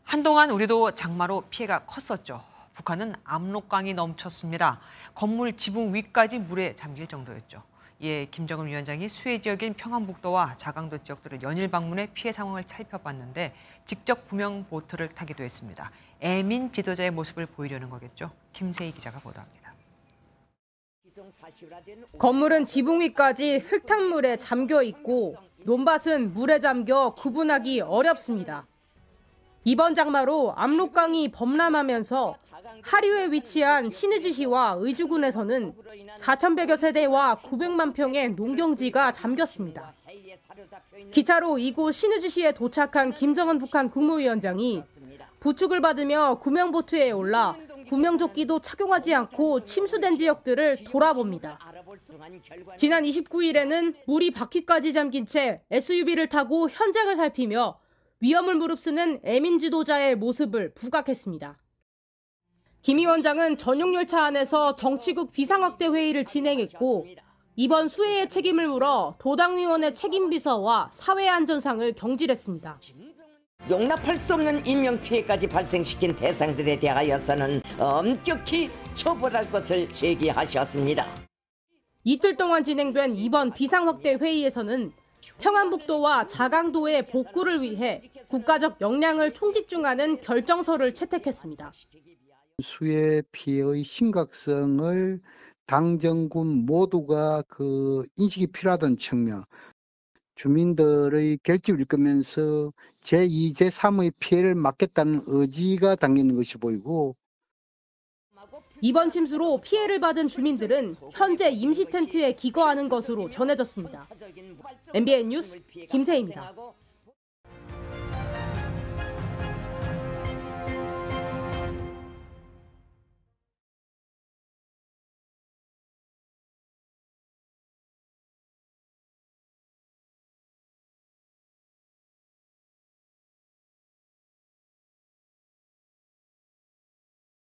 한동안 우리도 장마로 피해가 컸었죠. 북한은 압록강이 넘쳤습니다. 건물 지붕 위까지 물에 잠길 정도였죠. 이에 김정은 위원장이 수해 지역인 평안북도와 자강도 지역들을 연일 방문해 피해 상황을 살펴봤는데 직접 구명 보트를 타기도 했습니다. 애민 지도자의 모습을 보이려는 거겠죠. 김세희 기자가 보도합니다. 건물은 지붕 위까지 흙탕물에 잠겨 있고 논밭은 물에 잠겨 구분하기 어렵습니다. 이번 장마로 압록강이 범람하면서 하류에 위치한 신의주시와 의주군에서는 4,100여 세대와 900만 평의 농경지가 잠겼습니다. 기차로 이곳 신의주시에 도착한 김정은 북한 국무위원장이 부축을 받으며 구명보트에 올라 구명조끼도 착용하지 않고 침수된 지역들을 돌아봅니다. 지난 29일에는 물이 바퀴까지 잠긴 채 SUV를 타고 현장을 살피며 위험을 무릅쓰는 애민 지도자의 모습을 부각했습니다. 김 위원장은 전용 열차 안에서 정치국 비상확대 회의를 진행했고 이번 수해의 책임을 물어 도당위원회 책임비서와 사회안전상을 경질했습니다. 용납할 수 없는 인명피해까지 발생시킨 대상들에 대하여서는 엄격히 처벌할 것을 제기하셨습니다. 이틀 동안 진행된 이번 비상확대 회의에서는 평안북도와 자강도의 복구를 위해 국가적 역량을 총집중하는 결정서를 채택했습니다. 수해 피해의 심각성을 당정군 모두가 인식이 필요하다는 측면, 주민들의 결집을 이끌면서 제2, 제3의 피해를 막겠다는 의지가 담겨 있는 것이 보이고, 이번 침수로 피해를 받은 주민들은 현재 임시 텐트에 기거하는 것으로 전해졌습니다. MBN 뉴스 김세희입니다.